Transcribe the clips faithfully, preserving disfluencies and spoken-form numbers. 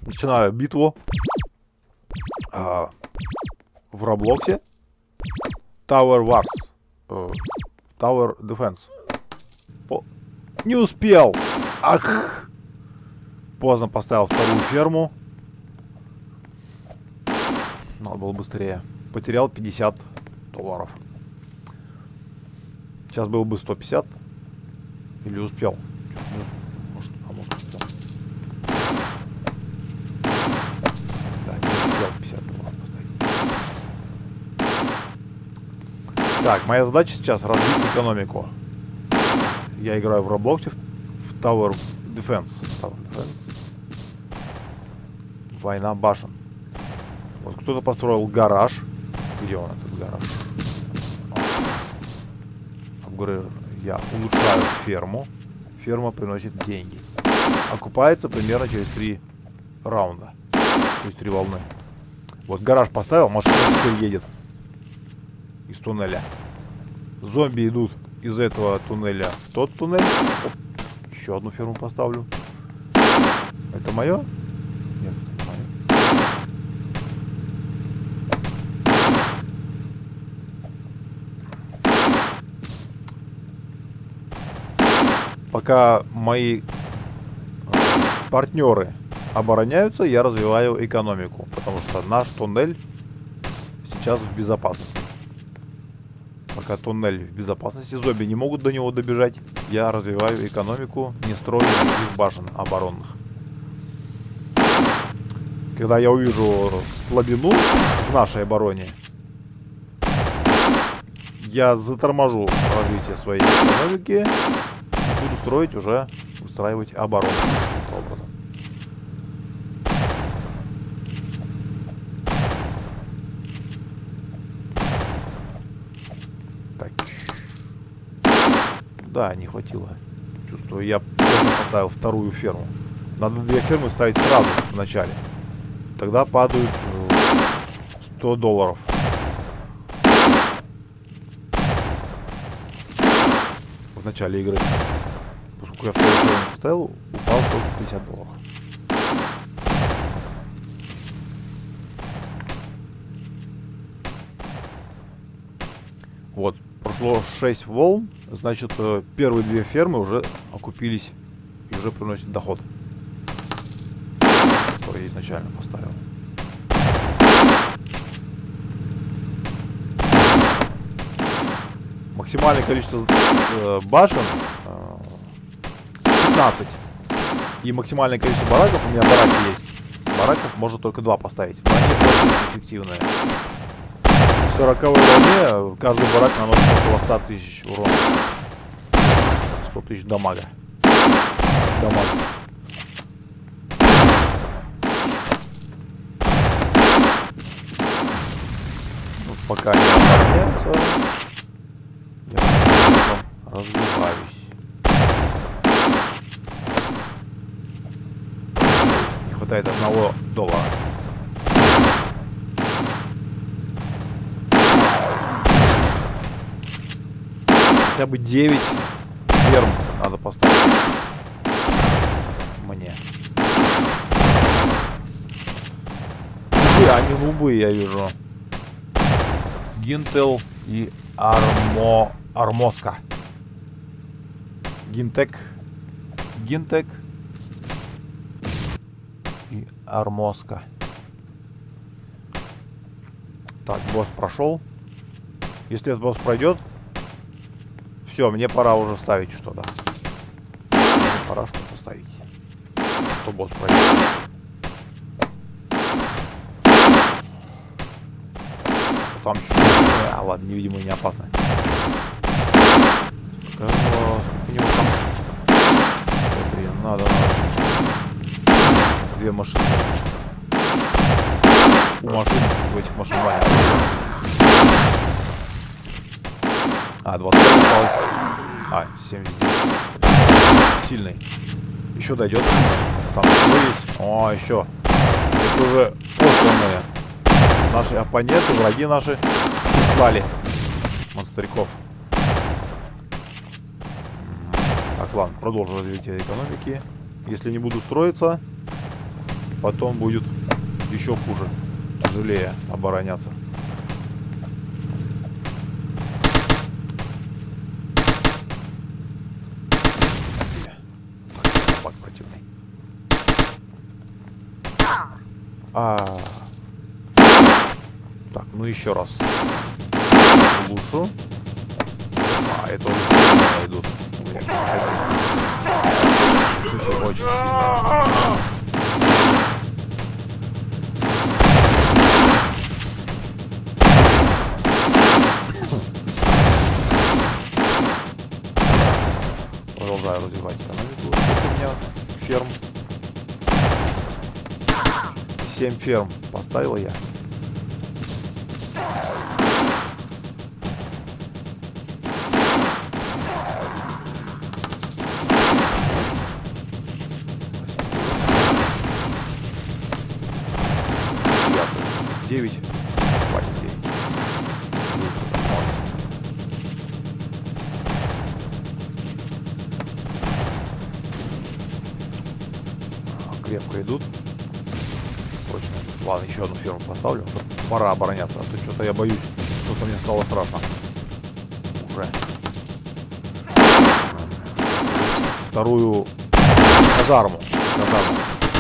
Начинаю битву а, в Роблоксе. Tower Wars. Uh, Tower Defense. О, не успел. Ах. Поздно поставил вторую ферму. Надо было быстрее. Потерял пятьдесят долларов. Сейчас было бы сто пятьдесят. Или успел? Может, а может успел. Да, не успел пятьдесят долларов поставить. Так, моя задача сейчас развить экономику. Я играю в Роблоксе в Tower Defense. Tower Defense. Война башен. Вот кто-то построил гараж. Где он, этот гараж? Апгрейд. Я улучшаю ферму. Ферма приносит деньги. Окупается примерно через три раунда. Через три волны. Вот гараж поставил, машина теперь едет из туннеля. Зомби идут из этого туннеля в тот туннель. Оп, еще одну ферму поставлю. Это мое? Нет, это мое. Пока мои партнеры обороняются, я развиваю экономику, потому что наш туннель сейчас в безопасности. Пока туннель в безопасности, зомби не могут до него добежать, я развиваю экономику, не строю никаких башен оборонных. Когда я увижу слабину в нашей обороне, я заторможу развитие своей экономики. Буду строить уже, устраивать оборону таким образом. Так. Да, не хватило. Чувствую, я поставил вторую ферму. Надо две фермы ставить сразу в начале. Тогда падают сто долларов. В начале игры. Поскольку я вторую ферму поставил, упал только пятьдесят долларов. Вот, прошло шесть волн, значит, первые две фермы уже окупились и уже приносят доход, который я изначально поставил. Максимальное количество э, башен э, пятнадцать. И максимальное количество бараков, у меня бараки есть. Бараков можно только два поставить. Но они очень эффективные. В сороковой волне каждый барак наносит около ста тысяч урона. сто тысяч дамага. Дамаг. Ну, пока не обороняются, я развиваюсь. Не хватает одного доллара. Хотя бы девять ферм надо поставить мне. И они нубы, я вижу. Гинтел и Армо... Армоска. Гинтек. Гинтек. И Армоска. Так, босс прошел. Если этот босс пройдет, все, мне пора уже ставить что-то. Мне пора что-то ставить. Что босс пройдет. Там что-то... А, ладно, невидимый не опасно. Сколько, сколько у него там? Смотри, надо, надо. Две машины. У машин, у этих машин ваня. А, двадцать осталось. А, семьдесят девять. Сильный. Еще дойдет. Там еще есть. О, еще. Это уже посланные. Наши оппоненты, враги наши слали монстряков. Так, ладно, продолжу развитие экономики. Если не буду строиться, потом будет еще хуже, тяжелее обороняться. Собак противный. А, так, ну еще раз. Лучше. А, это уже сильно идут. Очень сильно. Продолжаю развивать экономику. У меня ферм. семь ферм поставила я. девять. Хватит девять. Крепко идут. Точно. Ладно, еще одну ферму поставлю. Пора обороняться. А то что-то я боюсь. Что-то мне стало страшно. Уже. Вторую казарму. Казарму.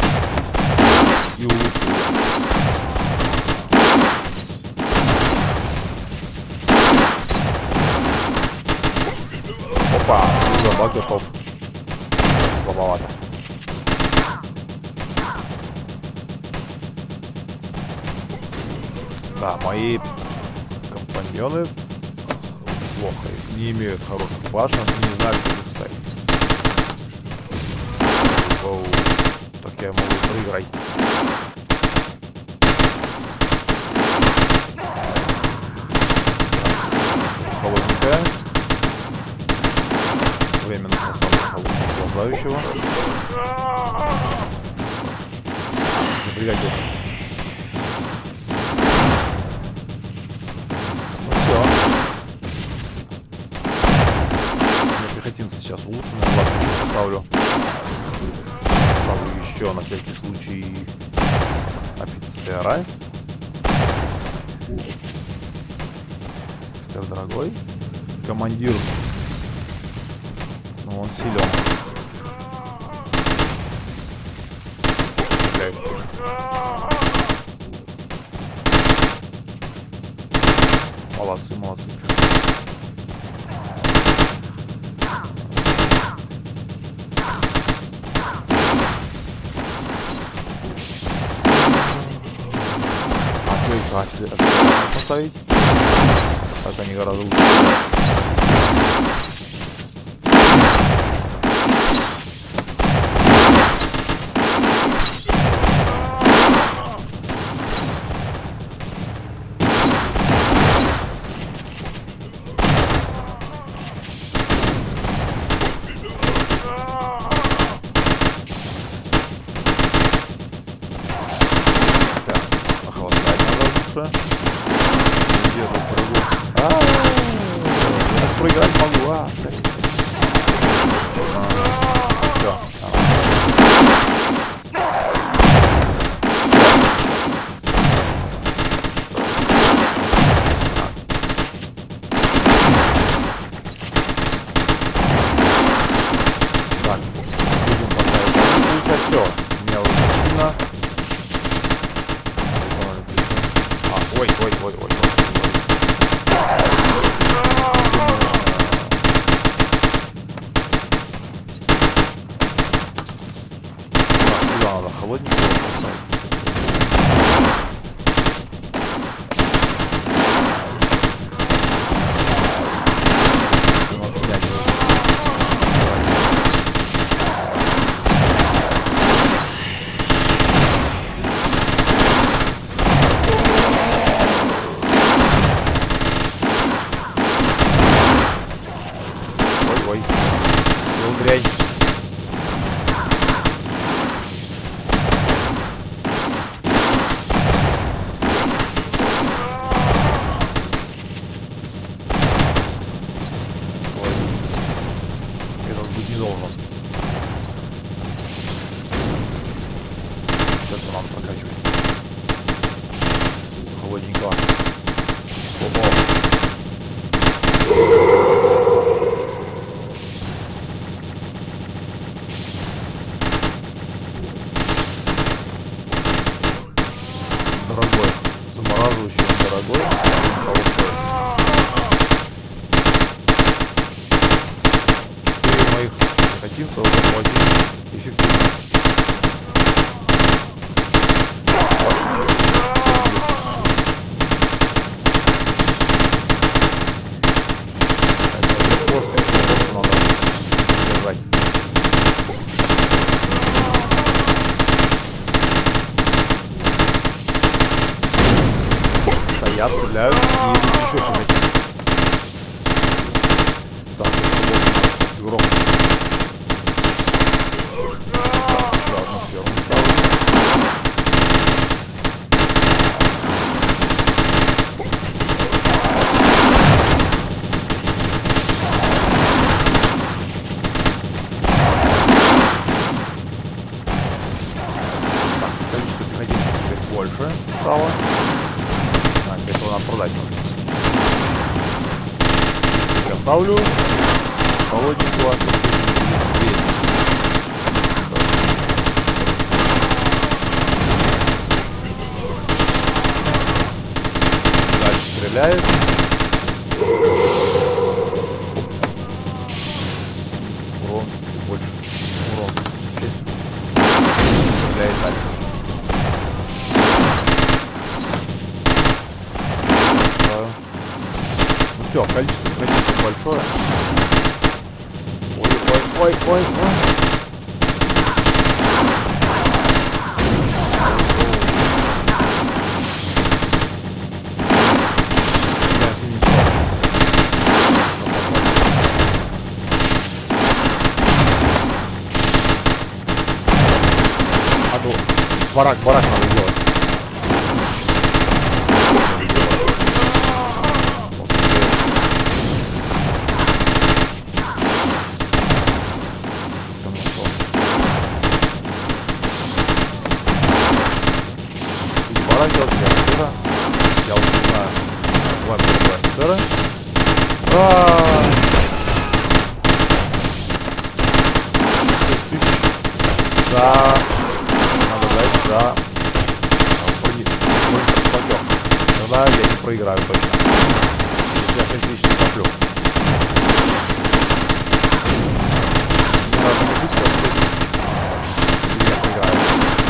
И улучшую. Опа, замок готов. Слабовато. Да, мои компаньоны плохо, не имеют хороших башен, не знают, как их ставить. Оу, так я могу проиграть. Холодненькая. Временно поставлю холодного не пригодился. Ну все. Я пехотинца сейчас улучшенный. Ладно, еще поставлю. Поставлю еще на всякий случай офицера. Офицер дорогой. Командир. Ну, он силен. Молодцы, молодцы. Отлично, поставить. Так они гораздо лучше. Проиграть могу, а, скорее. Все. Так, будем получать все. У меня уже сильно. А, ой, ой, ой, ой, ой. Надо холодненького поставить. Ой-ой. Ну, дрянь. это надо прокачивать. Холодненько. Ого. Дорогой. Замораживающий дорогой. Четыре моих хотимцев очень эффективно. Стоят, стреляют и идут еще чем-то. Так, это гром. Еще одну ферму ставлю. Так, количество пехотинцев теперь больше стало. Этого надо продать нужно. Я ставлю холодненького. Дальше стреляет. Урон больше. Урон. Стреляет дальше. Все, количество количество большое. Ой, ой, ой, ой, ой. Я с ним не стал. А то барак, барак надо делать. Делать для офицера. Я вот не знаю. Ладно, для офицера. За... Надо дать за... Платёж. Тогда я не проиграю точно. Если я шесть тысяч не коплю. Надо купить, как я проиграю.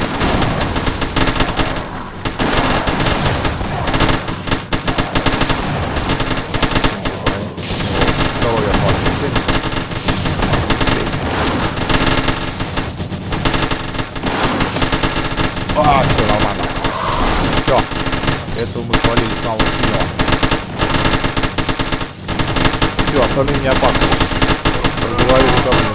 А, все нормально. Все. Это мы свалили самого сильного. Все, остальные не опасны. Разговаривали давно.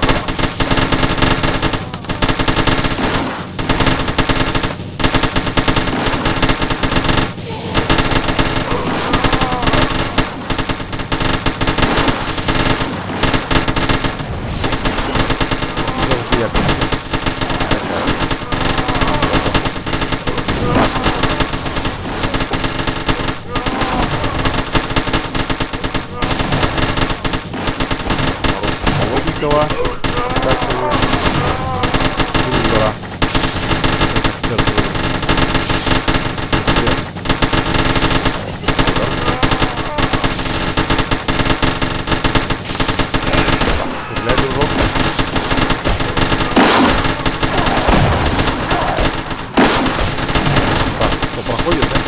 Холодненького. Так его. Гора. Стреляй, дружок. Так, что проходит, да?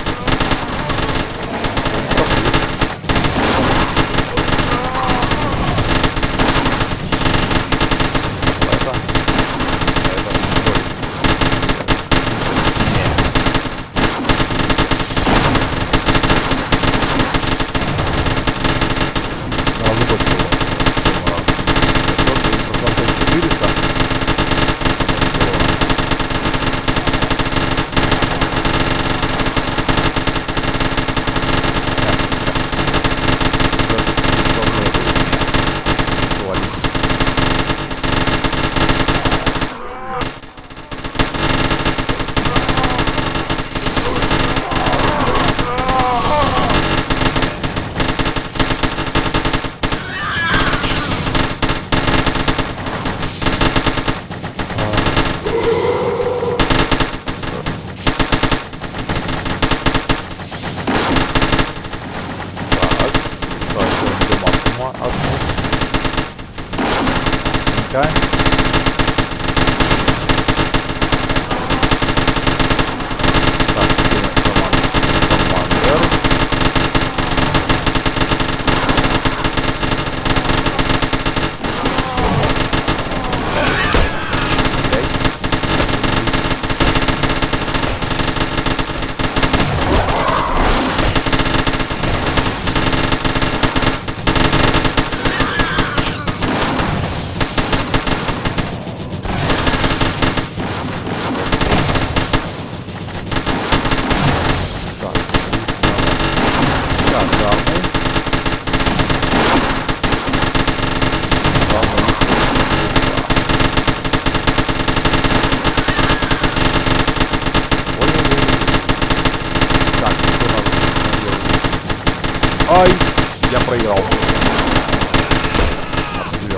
Ай, я проиграл. Определенно.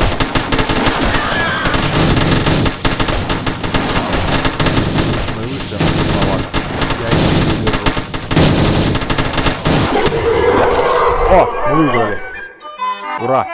Ну и выше, маловато. Я их не держу. О, мы выиграли. Ура!